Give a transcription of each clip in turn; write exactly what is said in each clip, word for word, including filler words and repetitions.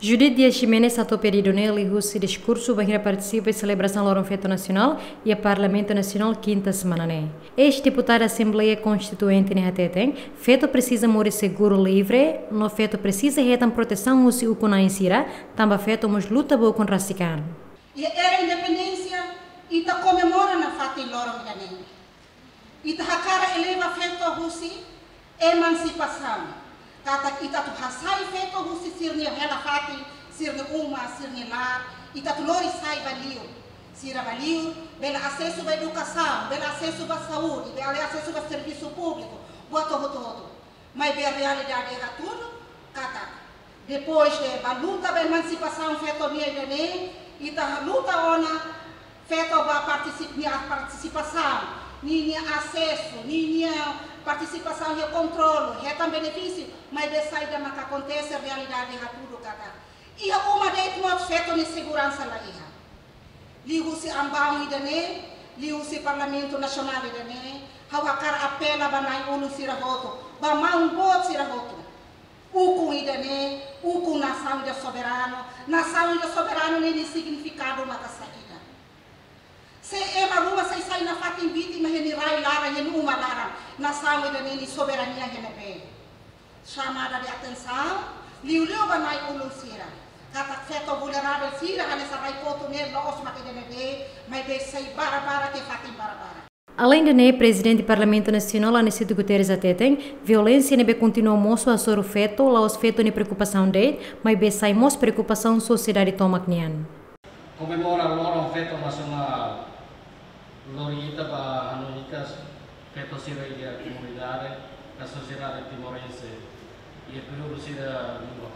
Judith Dias Ximenes ato pedido nele o discurso para participar em celebração do Feto Nacional e a Parlamento Nacional quinta semana né. Ex-deputado da Assembleia Constituinte ne hateten, feto precisa morrer seguro livre, no feto precisa retam proteção usi o kuna insira, tamba feto mos luta bo contra sican. E era independência e ta comemora na fati lorong ganin. E ta hakara eleva feto usi emancipação. Kata kita tu hasai feto husi sirni hela fati, sirni uma, sirni lar, ita tu lori sai valio, sira valio, bela acesso à educação, bela acesso à saúde, bela acesso ao serviço público, boto boto boto. Mas bela realidade é tudo, kata. Depois de a luta da emancipação feto minha ideia, ita luta ona feto a participação, ninha acesso, ninha participação e controle, é também benefício, mas de saída mas que acontece a realidade é tudo cada. E a uma deles nós feito de segurança lá ia. Ligo-se ambão e dane, ligo-se Parlamento Nacional e dane, hawakar apela banai ulu sira voto, bamang bot sira voto. Uku e dane, uku nação de soberano, nação de soberano nem significado maka saída. Se é uma rua sai sai na fatin biti mas ele rai lara ele uma lara nação e dane soberania ele bem. Chamada de atenção, liu-liu banai ulu sira. Kata feto vulnerável sira, hanya sarai poto nele no os mate dene mas be sai bara-bara que fatin bara-bara. Além de né, presidente do Parlamento Nacional, Anicito Guterres atetem, violência nebe continua moço a soro feto, lá os feto ne preocupação dele, mas be sai mos preocupação sociedade tomaknian. Comemora lorong feto nasional, lorita ba anonitas feto sira e a comunidade, a sociedade timorense e a período sira no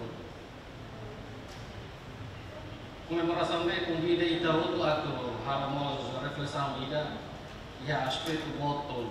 comemoração de convida e da outro ato haramos reflexão ida e a aspecto voto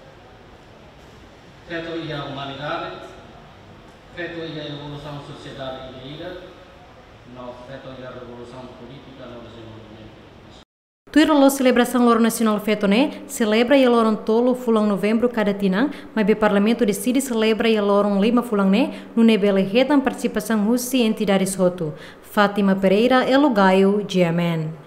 feito e a humanidade feito e a evolução da sociedade ida no feito e a revolução política no desenvolvimento. Tuiro lo celebração loro nacional feto né celebra e loron tolo fulang novembro cada tinang, mas o parlamento decide celebra e loron lima fulang né no nebele retam participação russi entidades roto. Fátima Pereira, Elogaio, G M N.